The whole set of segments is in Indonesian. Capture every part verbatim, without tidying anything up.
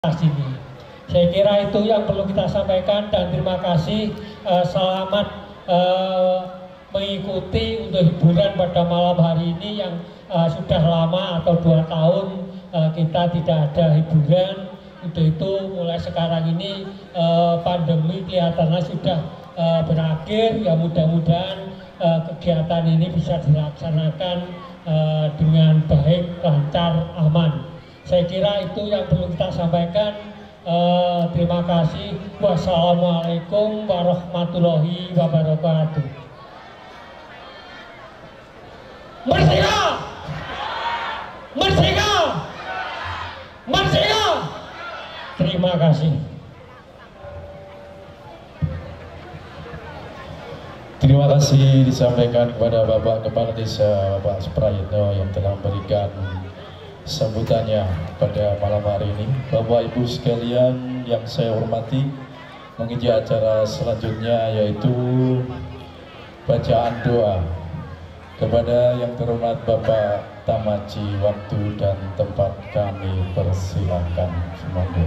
sini. Saya kira itu yang perlu kita sampaikan dan terima kasih. Uh, selamat uh, mengikuti untuk hiburan pada malam hari ini yang uh, sudah lama atau dua tahun uh, kita tidak ada hiburan. Untuk itu mulai sekarang ini uh, pandemi kelihatannya sudah uh, berakhir. Ya mudah-mudahan uh, kegiatan ini bisa dilaksanakan uh, dengan baik, lancar, aman. Saya kira itu yang perlu kita sampaikan. Uh, terima kasih. Wassalamualaikum warahmatullahi wabarakatuh. Merdeka! Merdeka! Merdeka! Terima kasih. Terima kasih disampaikan kepada Bapak Kepala Desa Bapak Suprayitno yang telah memberikan sambutannya pada malam hari ini. Bapak Ibu sekalian yang saya hormati, mengikuti acara selanjutnya yaitu bacaan doa kepada yang terhormat Bapak Tamaji. Waktu dan tempat kami persilakan. Semoga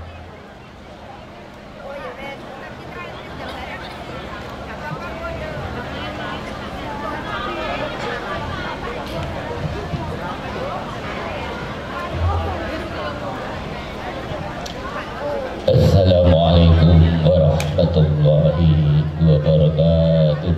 Assalamualaikum warahmatullahi wabarakatuh.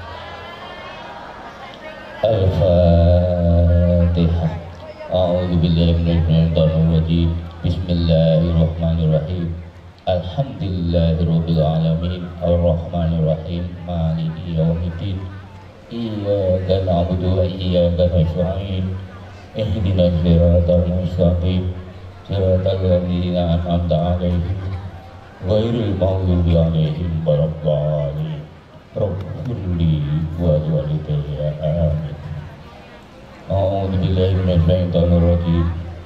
Al-Fatihah. A'udzu billahi minasyaitonir rajim. Bismillahirrahmanirrahim. Alhamdulillahirabbil alamin. Arrahmanir rahim. Maliki yaumiddin. Iyyaka na'budu wa iyyaka nasta'in. Ihdinas siratal mustaqim. Siratal ladzina an'amta 'alaihim ghairil maghdubi 'alaihim waladdallin. Rabbirli wa walidayya amin. A'udzu billahi minasyaitonir rajim.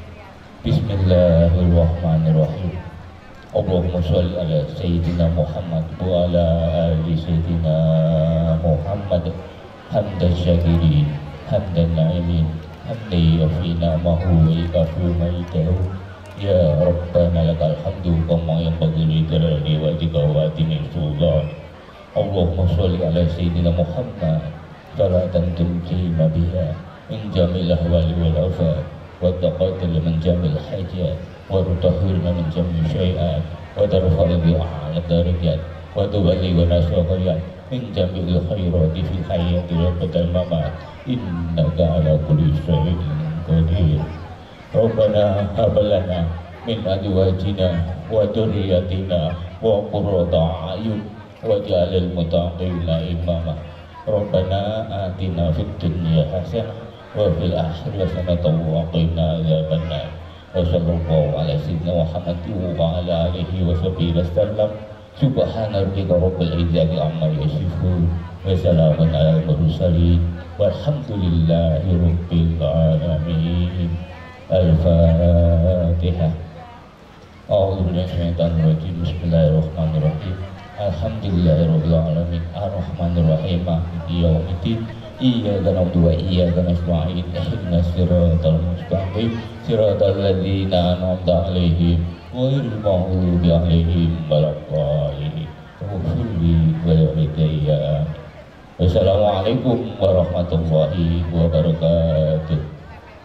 Bismillahirrahmanirrahim. Allahumma shalli ala sayyidina Muhammad wa ala ali sayyidina Muhammad hamdan syakirin hamdan na'imin hamdi yafina mahu wa ikafu ma'idahu. Ya Rabbana lakal hamdu kama yanbaghi li jalali wajhika wa azimi sultan. Allahumma sholli ala sayyidina Muhammad salatan tunjina biha min jamil ahwali wal afat wa taqaddal min jamil hajat wa tutahhirna min jamil syai'at wa tarfa'u bi a'la darajat wa tuballighuna syaqiyat min jamil khairati fil hayati wa badal mamat innaka ala kulli syai'in qadir. Rabbana hab lana min azwajina wa dhurriyyatina wa qurrata a'yun waj'alil muttaqina imama. Rabbana atina fid dunya hasanah wa fil akhirati hasanatan wa qina adzabannar. Wa sallallahu ala sayyidina Muhammad wa ala alihi wa sahbihi wasallam. Subhana rabbika rabbil izzati amma yasifun wa salamun alal mursalin walhamdulillahi rabbil alamin. Al-Fatihah. A'udzu billahi minasyaitonir rajim. Bismillahirrahmanirrahim. Alhamdulillahirabbil alamin. Arrahmanir rahim. Maliki yaumiddin. Iyyaka na'budu wa iyyaka nasta'in. Ihdinas siratal mustaqim. Siratal ladzina an'amta 'alaihim ghairil maghdubi 'alaihim waladdallin. Rabbirli wa walidayya. Wassalamualaikum warahmatullahi wabarakatuh.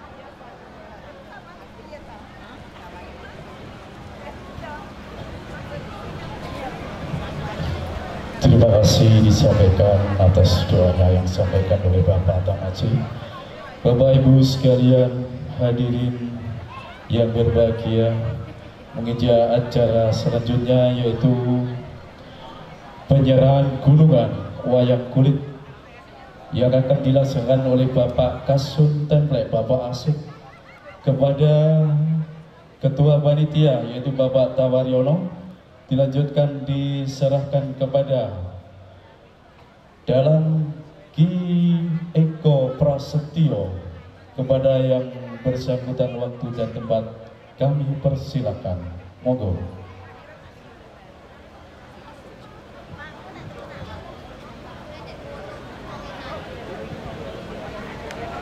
terima kasih disampaikan atas doanya yang disampaikan oleh Bapak Tamaji. Bapak Ibu sekalian hadirin yang berbahagia, mengikuti acara selanjutnya yaitu penyerahan gunungan wayang kulit yang akan dilaksanakan oleh Bapak Kasum Templek Bapak Asik kepada Ketua Panitia yaitu Bapak Tawaryono. Dilanjutkan diserahkan kepada Dalang Ki Eko Prasetyo. Kepada yang bersangkutan waktu dan tempat kami persilakan. Monggo.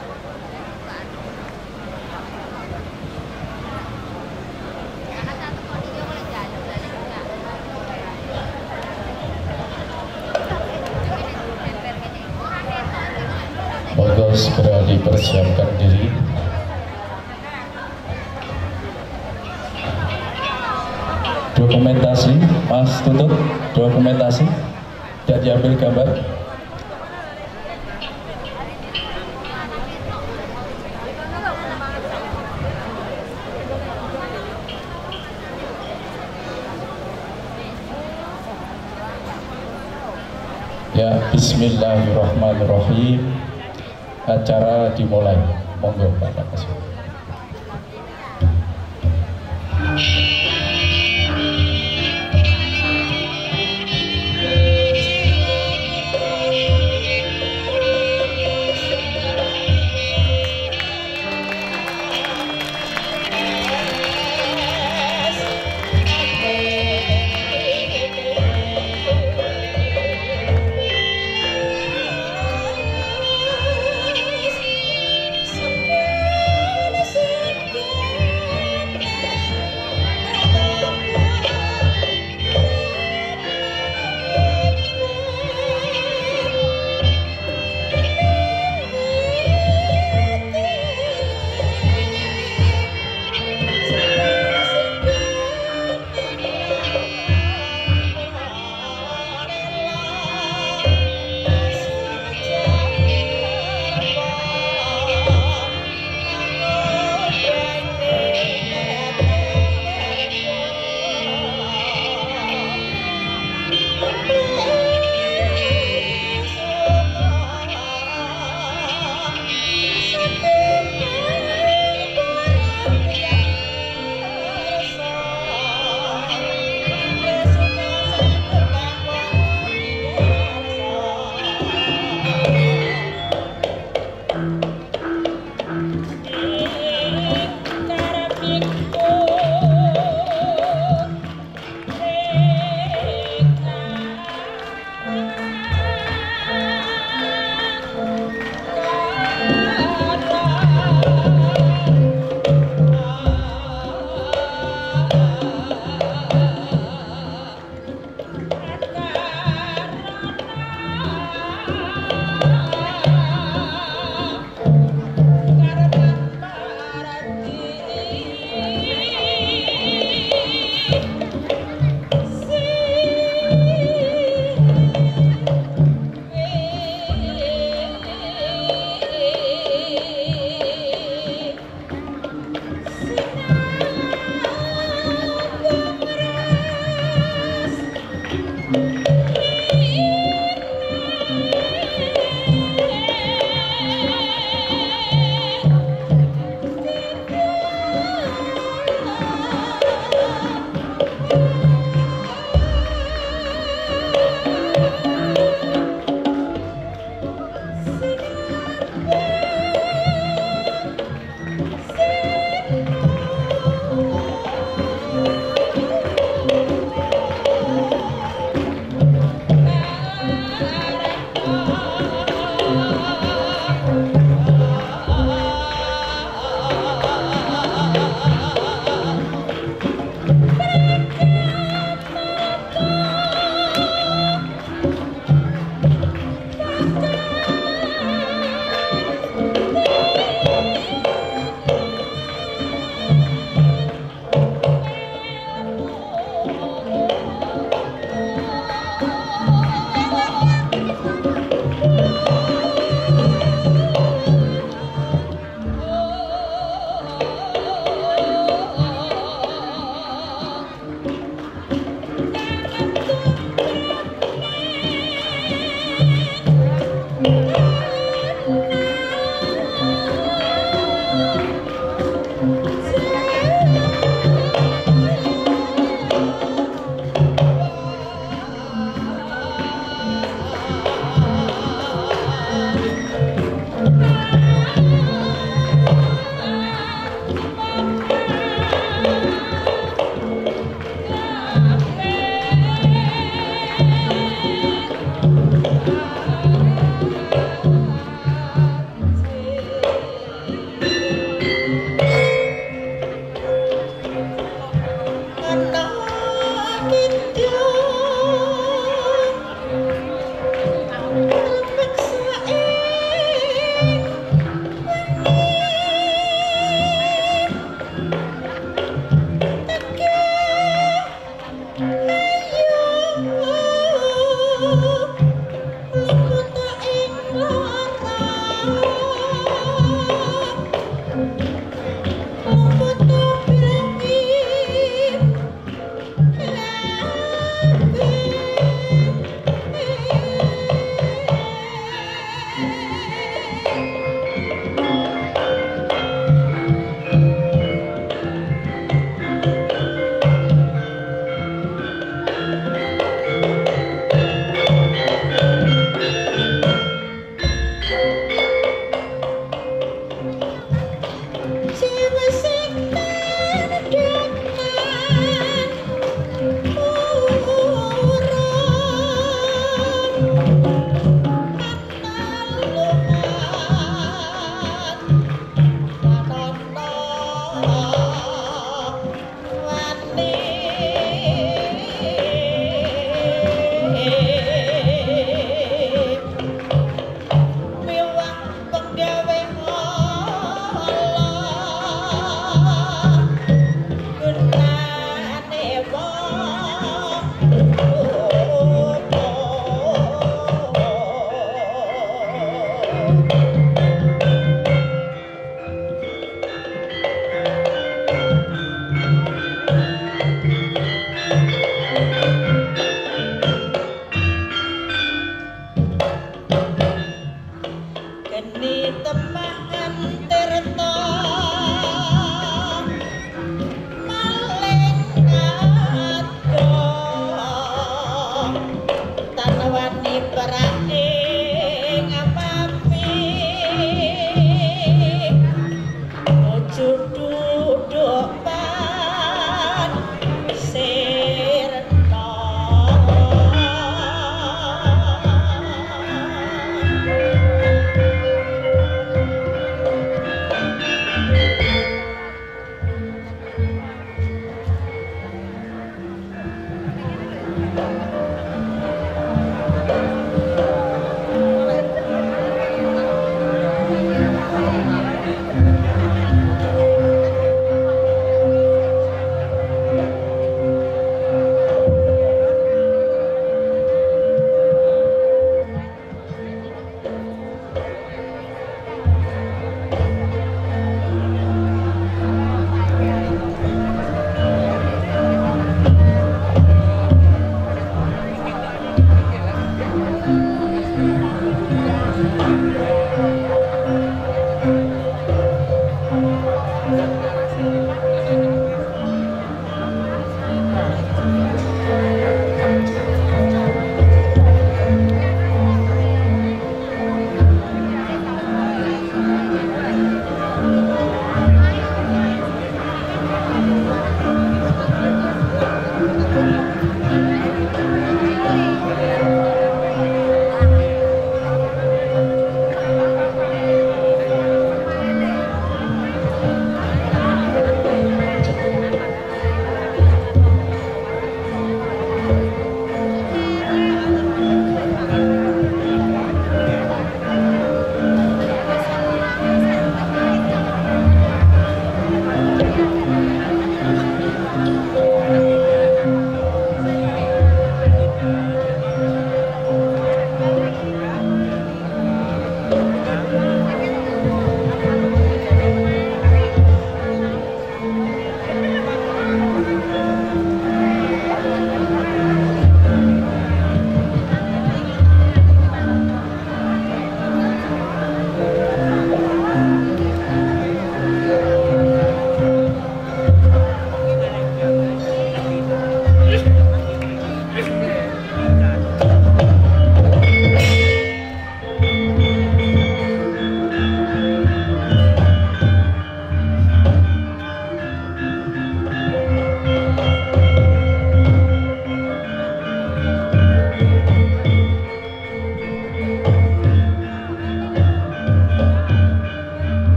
Satu Boleh segera dipersiapkan diri. Dokumentasi, Mas Tutut, dokumentasi, tidak diambil gambar. Ya, bismillahirrahmanirrahim. Acara dimulai. Monggo Pak Kapolres.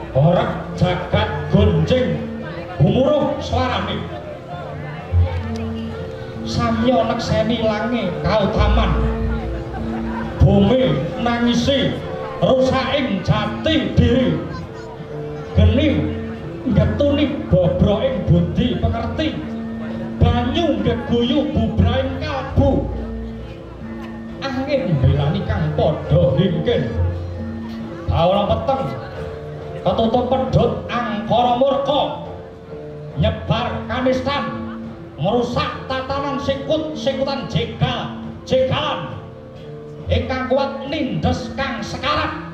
Ora jagat gonjing gumuruh swarane. Samya nekseni lange kautaman. Bumi nangisi rusaking jati diri. Geni ngetuni bobroking budi pengerti. Banyu ngeguyu bubraing kalbu. Angin mbelani kang padha hingkin. Kawula peteng ketutup pedhot angkara murka nyebar kanistan merusak tatanan sikut sikutan jegal jegalan ingkang kuat nindes kang sekarat